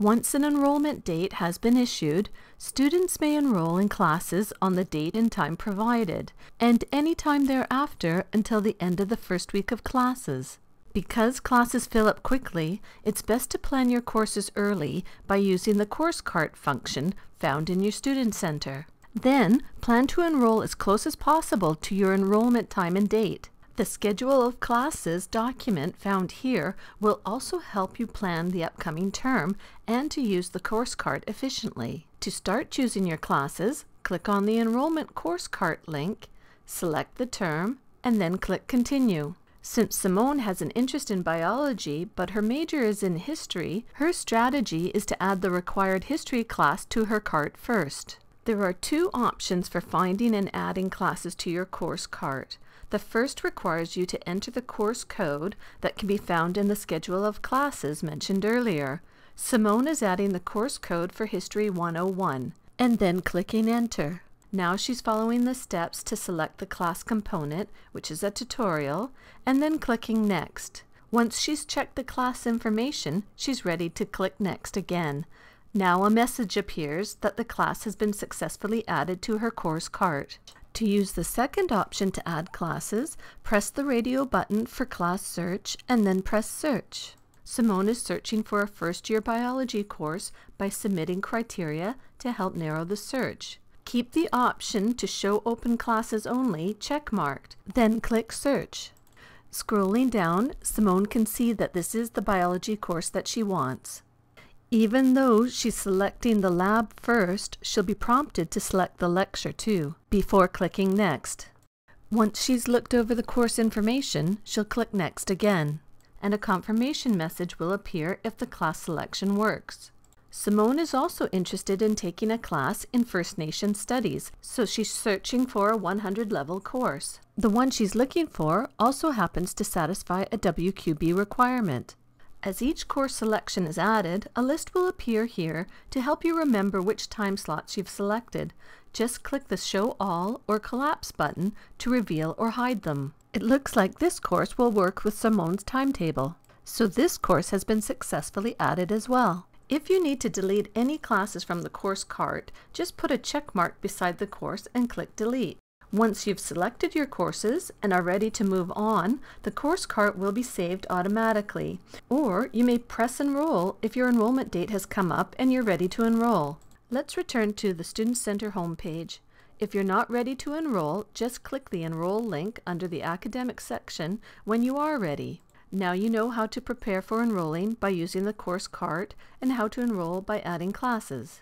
Once an enrollment date has been issued, students may enroll in classes on the date and time provided, and any time thereafter until the end of the first week of classes. Because classes fill up quickly, it's best to plan your courses early by using the course cart function found in your Student Center. Then, plan to enroll as close as possible to your enrollment time and date. The Schedule of Classes document found here will also help you plan the upcoming term and to use the course cart efficiently. To start choosing your classes, click on the Enrollment Course Cart link, select the term, and then click Continue. Since Simone has an interest in biology, but her major is in history, her strategy is to add the required history class to her cart first. There are two options for finding and adding classes to your course cart. The first requires you to enter the course code that can be found in the Schedule of Classes mentioned earlier. Simone is adding the course code for History 101 and then clicking Enter. Now she's following the steps to select the class component, which is a tutorial, and then clicking Next. Once she's checked the class information, she's ready to click Next again. Now a message appears that the class has been successfully added to her course cart. To use the second option to add classes, press the radio button for Class Search and then press Search. Simone is searching for a first-year biology course by submitting criteria to help narrow the search. Keep the option to Show Open Classes Only checkmarked, then click Search. Scrolling down, Simone can see that this is the biology course that she wants. Even though she's selecting the lab first, she'll be prompted to select the lecture too, before clicking Next. Once she's looked over the course information, she'll click Next again, and a confirmation message will appear if the class selection works. Simone is also interested in taking a class in First Nation Studies, so she's searching for a 100-level course. The one she's looking for also happens to satisfy a WQB requirement. As each course selection is added, a list will appear here to help you remember which time slots you've selected. Just click the Show All or Collapse button to reveal or hide them. It looks like this course will work with Simone's timetable, so this course has been successfully added as well. If you need to delete any classes from the course cart, just put a check mark beside the course and click Delete. Once you've selected your courses and are ready to move on, the course cart will be saved automatically. Or you may press Enroll if your enrollment date has come up and you're ready to enroll. Let's return to the Student Center homepage. If you're not ready to enroll, just click the Enroll link under the Academic section when you are ready. Now you know how to prepare for enrolling by using the course cart and how to enroll by adding classes.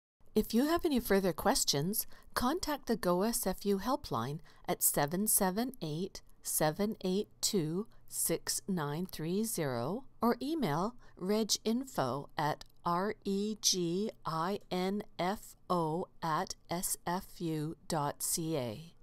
If you have any further questions, contact the Go SFU helpline at 778-782-6930 or email reginfo@reginfo@sfu.ca.